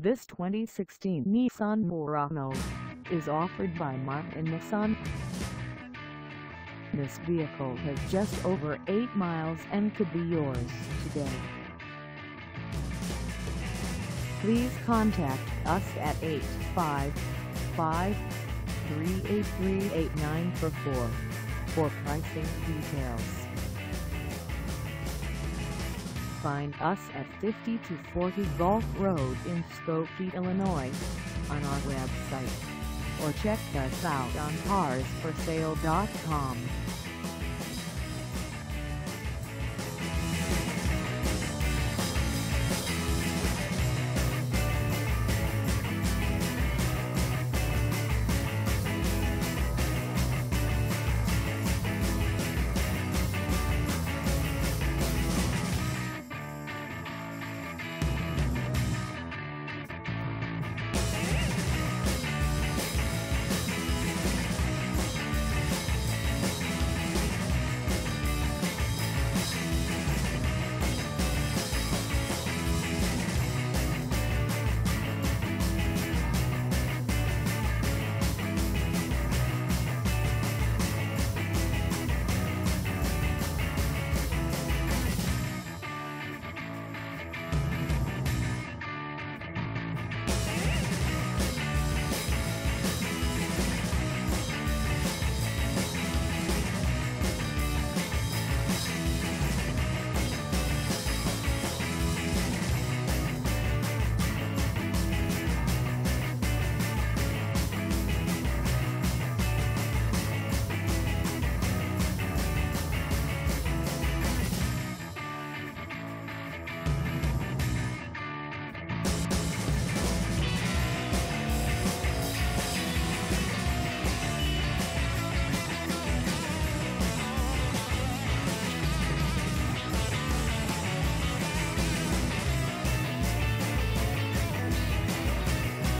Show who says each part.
Speaker 1: This 2016 Nissan Murano is offered by Martin Nissan. This vehicle has just over 8 miles and could be yours today. Please contact us at 855-383-8944 for pricing details. Find us at 50-40 Gulf Road in Skokie, Illinois, on our website, or check us out on carsforsale.com.